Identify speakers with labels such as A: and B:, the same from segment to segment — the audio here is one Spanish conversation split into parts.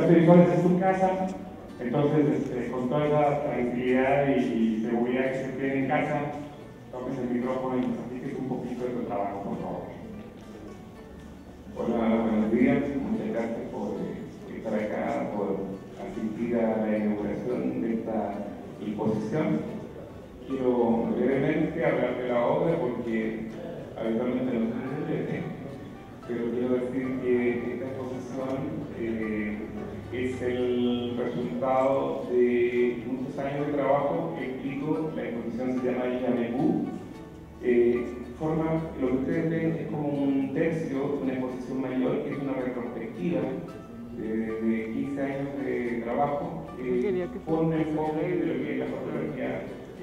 A: Puerto Visuales es su casa, entonces con toda esa tranquilidad y seguridad que se tiene en casa, toques el micrófono y nos platiques un poquito de tu trabajo, por favor.
B: Hola, buenos días, muchas gracias por estar acá, por asistir a la inauguración de esta exposición. Quiero brevemente hablar de la obra porque habitualmente no se entiende, pero quiero decir que esta exposición es el resultado de muchos años de trabajo. Explico, la exposición se llama Yamebú. Forma, lo que ustedes ven es como un tercio, una exposición mayor, que es una retrospectiva de 15 años de trabajo con el enfoque de lo que es la fotografía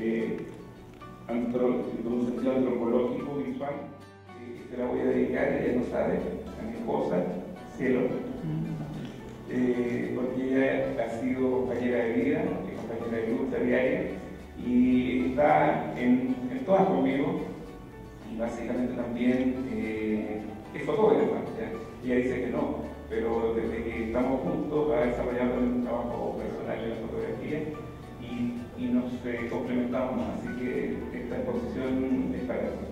B: con un sentido antropológico visual. Se la voy a dedicar, ella no sabe, a mi esposa, Cielo, porque ella ha sido compañera de vida, compañera de lucha diaria, y está en todas conmigo. Y básicamente también es fotógrafa, ¿ya? Ella dice que no, pero desde que estamos juntos ha desarrollado un trabajo personal en la fotografía y nos complementamos, así que esta exposición es para eso.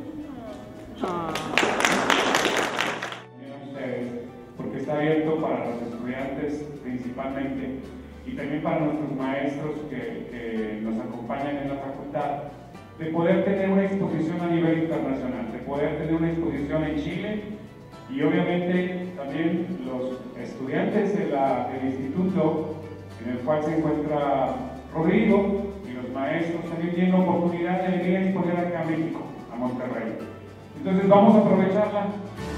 A: Porque está abierto para los estudiantes principalmente y también para nuestros maestros que nos acompañan en la facultad, de poder tener una exposición a nivel internacional, de poder tener una exposición en Chile y obviamente también los estudiantes del instituto en el cual se encuentra Rodrigo y los maestros también tienen la oportunidad de venir a exponer acá a México, a Monterrey. Entonces vamos a aprovecharla.